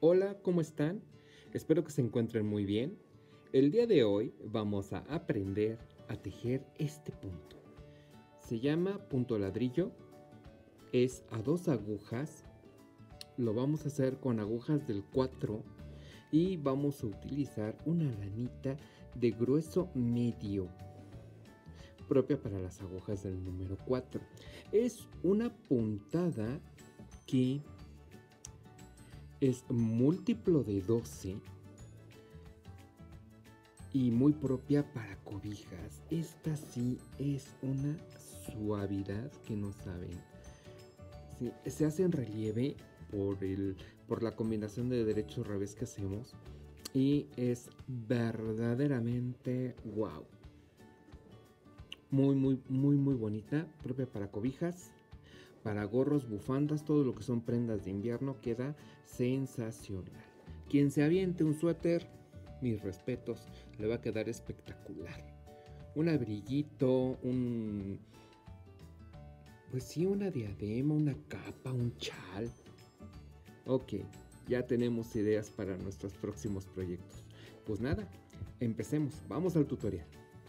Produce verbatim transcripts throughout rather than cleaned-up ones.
Hola, ¿cómo están? Espero que se encuentren muy bien. El día de hoy vamos a aprender a tejer este punto. Se llama punto ladrillo, es a dos agujas. Lo vamos a hacer con agujas del cuatro y vamos a utilizar una lanita de grueso medio, propia para las agujas del número cuatro. Es una puntada que es múltiplo de doce y muy propia para cobijas. Esta sí es una suavidad que no saben. Sí, se hace en relieve por, el, por la combinación de derecho y revés que hacemos y es verdaderamente wow. Muy, muy, muy, muy bonita, propia para cobijas, para gorros, bufandas, todo lo que son prendas de invierno, queda sensacional. Quien se aviente un suéter, mis respetos, le va a quedar espectacular. Un abriguito, un... pues sí, una diadema, una capa, un chal. Ok, ya tenemos ideas para nuestros próximos proyectos. Pues nada, empecemos, vamos al tutorial.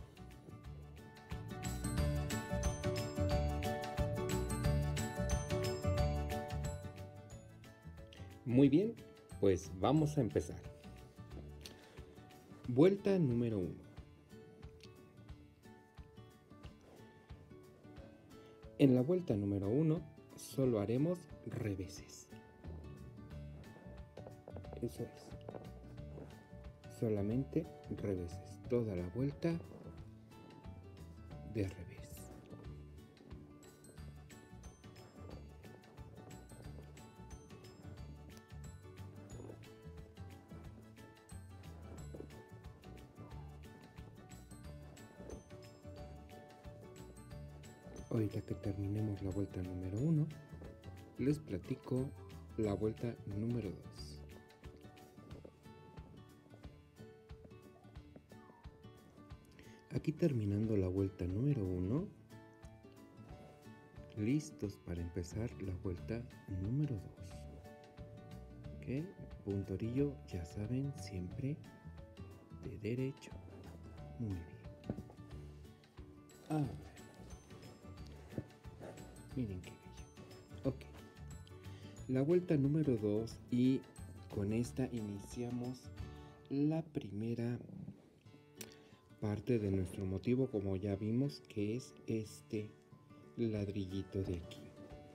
Muy bien, pues vamos a empezar. Vuelta número uno. En la vuelta número uno solo haremos reveses. Eso es. Solamente reveses. Toda la vuelta de revés. Ahorita que terminemos la vuelta número uno, les platico la vuelta número dos. Aquí terminando la vuelta número uno, listos para empezar la vuelta número dos. Ok, puntorillo, ya saben, siempre de derecho. Muy bien. Ahora, miren qué bello. Ok, la vuelta número dos y con esta iniciamos la primera parte de nuestro motivo, como ya vimos, que es este ladrillito de aquí.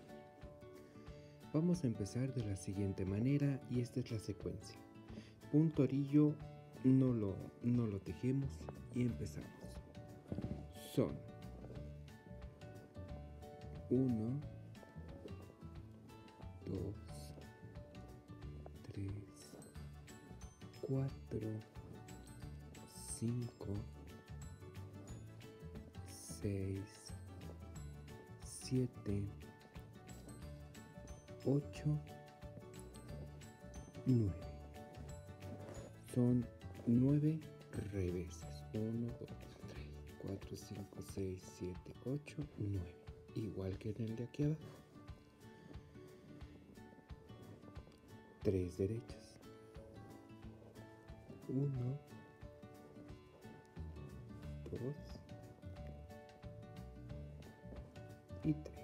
Vamos a empezar de la siguiente manera y esta es la secuencia. Punto orillo, no lo, no lo tejemos y empezamos. Son uno, dos, tres, cuatro, cinco, seis, siete, ocho, nueve. Son nueve reveses. uno, dos, tres, cuatro, cinco, seis, siete, ocho, nueve. Igual que en el de aquí abajo. Tres derechas. uno, dos y tres.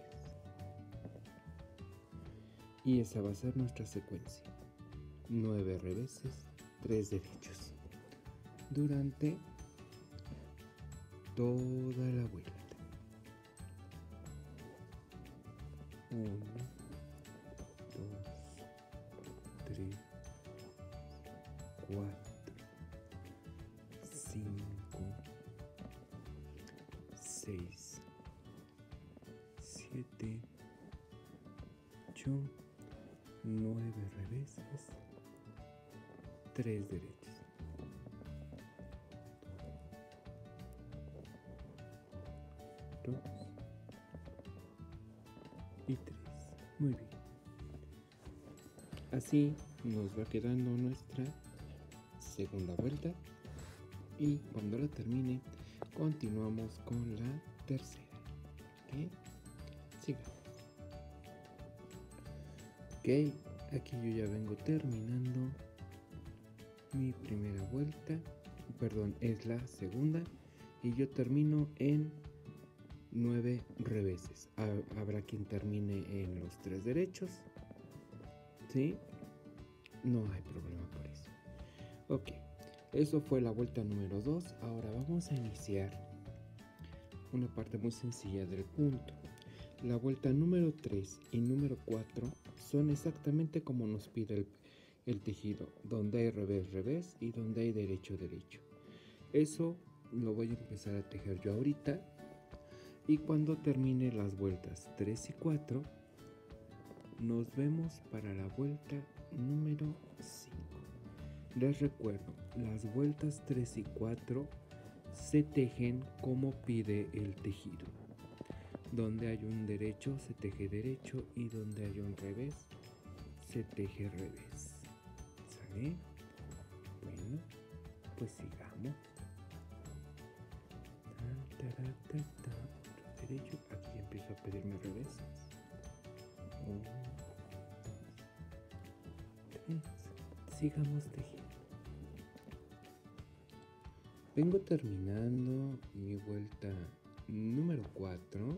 Y esa va a ser nuestra secuencia. nueve reveses, tres derechos. Durante toda la vuelta. uno, dos, tres, cuatro, cinco, seis, siete, ocho, nueve reveses, tres derechos. dos y tres. Muy bien. Así nos va quedando nuestra segunda vuelta y cuando la termine continuamos con la tercera. ¿Ok? Sigamos. Ok, aquí yo ya vengo terminando mi primera vuelta, perdón, es la segunda, y yo termino en nueve reveses. Habrá quien termine en los tres derechos, ¿sí? No hay problema por eso. Ok, eso fue la vuelta número dos. Ahora vamos a iniciar una parte muy sencilla del punto. La vuelta número tres y número cuatro son exactamente como nos pide el, el tejido, donde hay revés, revés y donde hay derecho, derecho. Eso lo voy a empezar a tejer yo ahorita, y cuando termine las vueltas tres y cuatro nos vemos para la vuelta número cinco. Les recuerdo, las vueltas tres y cuatro se tejen como pide el tejido. Donde hay un derecho se teje derecho, y donde hay un revés se teje revés. ¿Sale? Bueno, pues sigamos. Ta, ta, ta, ta. Derecho, aquí empiezo a pedirme reveses. Uno, dos, tres. Sigamos tejiendo. Vengo terminando mi vuelta número cuatro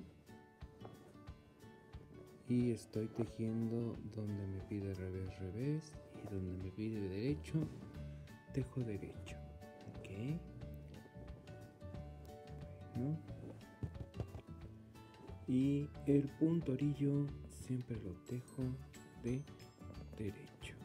y estoy tejiendo donde me pide revés, revés, y donde me pide derecho, tejo derecho. Ok. Bueno. Y el punto orillo siempre lo tejo de derecho.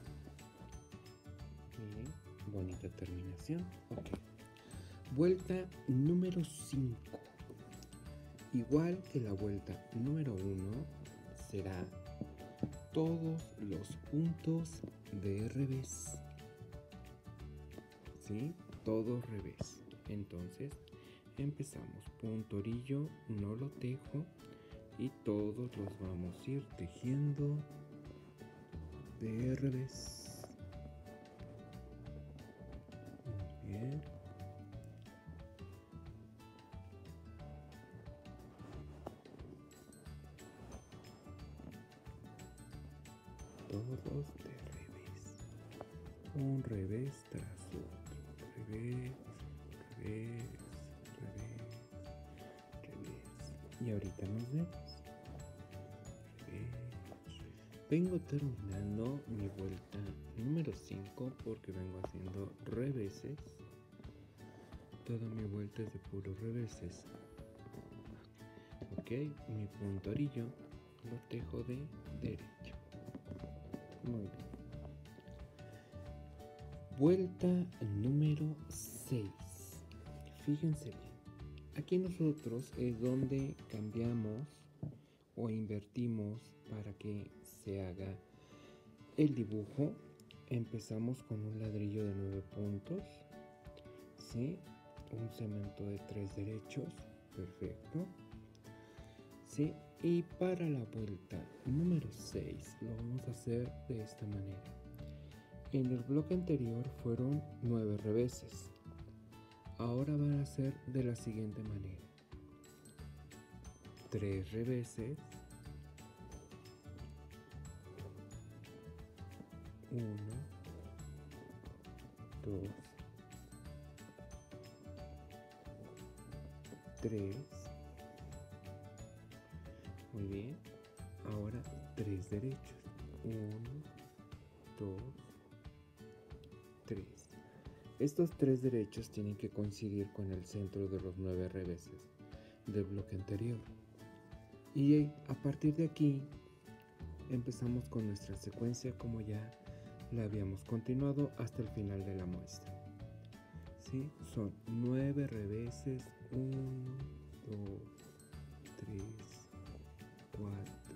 Bien, bonita terminación. Ok. Vuelta número cinco. Igual que la vuelta número uno, será todos los puntos de revés. ¿Sí? Todo revés. Entonces, empezamos. Punto orillo, no lo tejo, y todos los vamos a ir tejiendo de revés. Muy bien. Todos de revés. Un revés tras otro. Revés, revés, revés, revés. Y ahorita nos vemos. Revés. Vengo terminando mi vuelta número cinco porque vengo haciendo reveses. Toda mi vuelta es de puros reveses. Ok, mi punto orillo lo tejo de derecho. Muy bien. Vuelta número seis. Fíjense bien. Aquí nosotros es donde cambiamos o invertimos para que se haga el dibujo. Empezamos con un ladrillo de nueve puntos, ¿sí? Un cemento de tres derechos. Perfecto. ¿Sí? Y para la vuelta número seis lo vamos a hacer de esta manera. En el bloque anterior fueron nueve reveses. Ahora van a ser de la siguiente manera: tres reveses, uno, dos, tres. Muy bien. Ahora tres derechos. uno, dos, tres. Estos tres derechos tienen que coincidir con el centro de los nueve reveses del bloque anterior. Y a partir de aquí empezamos con nuestra secuencia como ya la habíamos continuado hasta el final de la muestra. ¿Sí? Son nueve reveses. uno, dos, tres, cuatro,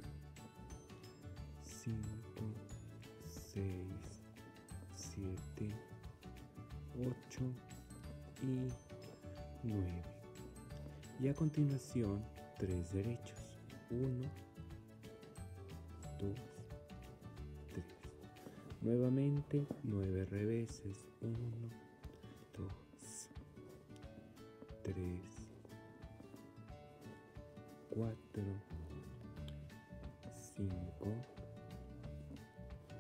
cinco, seis, siete, ocho y nueve. Y a continuación, tres derechos. uno, dos, tres. Nuevamente, nueve reveses. uno, dos, tres, cuatro, cinco,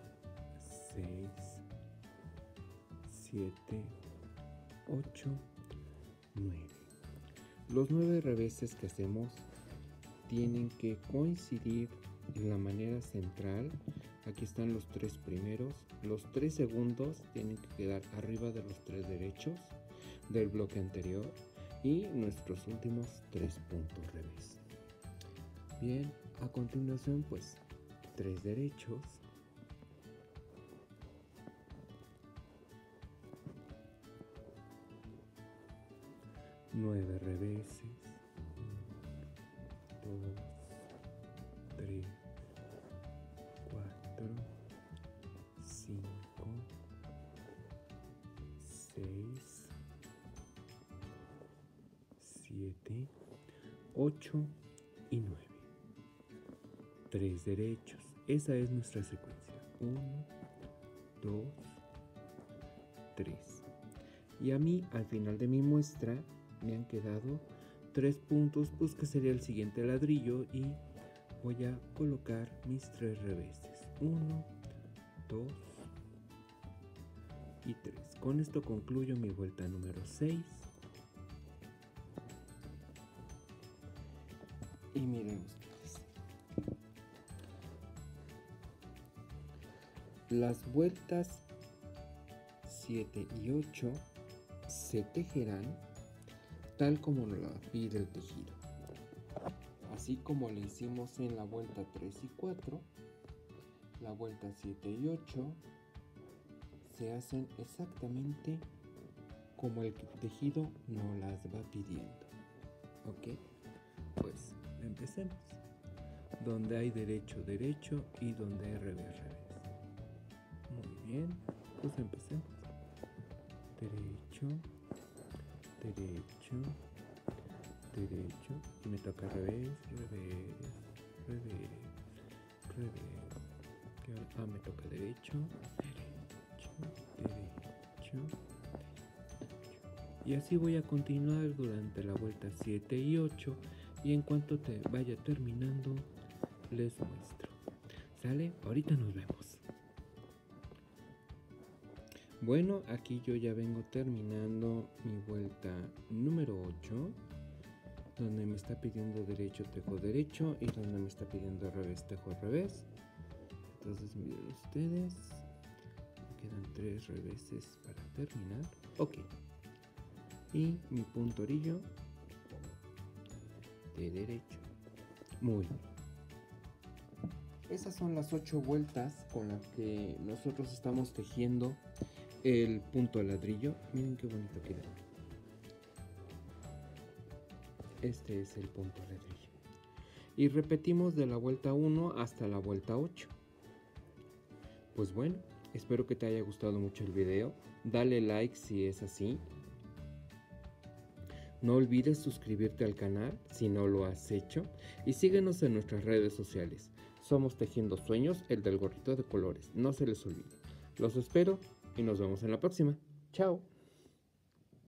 siete, ocho, nueve. Los nueve reveses que hacemos tienen que coincidir en la manera central. Aquí están los tres primeros. Los tres segundos tienen que quedar arriba de los tres derechos del bloque anterior y nuestros últimos tres puntos revés. Bien, a continuación pues tres derechos, nueve reveses, dos, tres, cuatro, cinco, seis, siete, ocho y nueve. Tres derechos. Esa es nuestra secuencia. uno, dos, tres. Y a mí, al final de mi muestra, me han quedado tres puntos, pues que sería el siguiente ladrillo, y voy a colocar mis tres reveses. uno, dos y tres. Con esto concluyo mi vuelta número seis. Y miren ustedes, las vueltas siete y ocho se tejerán tal como nos la pide el tejido, así como lo hicimos en la vuelta tres y cuatro. La vuelta siete y ocho se hacen exactamente como el tejido nos las va pidiendo. Ok, pues empecemos. Donde hay derecho, derecho, y donde hay revés, revés. Muy bien, pues empecemos. Derecho, derecho, derecho, y me toca revés, revés, revés, revés. Ah, me toca derecho, derecho, derecho, derecho. Y así voy a continuar durante la vuelta siete y ocho, y en cuanto te vaya terminando les muestro. ¿Sale? Ahorita nos vemos. Bueno, aquí yo ya vengo terminando mi vuelta número ocho, donde me está pidiendo derecho, tejo derecho, y donde me está pidiendo revés, tejo revés. Entonces miren ustedes, me quedan tres reveses para terminar. Ok, y mi punto orillo de derecho. Muy bien. Esas son las ocho vueltas con las que nosotros estamos tejiendo el punto ladrillo. Miren qué bonito queda. Este es el punto ladrillo. Y repetimos de la vuelta uno hasta la vuelta ocho. Pues bueno, espero que te haya gustado mucho el video. Dale like si es así. No olvides suscribirte al canal si no lo has hecho. Y síguenos en nuestras redes sociales. Somos Tejiendo Sueños, el del gorrito de colores. No se les olvide. Los espero y nos vemos en la próxima. Chao.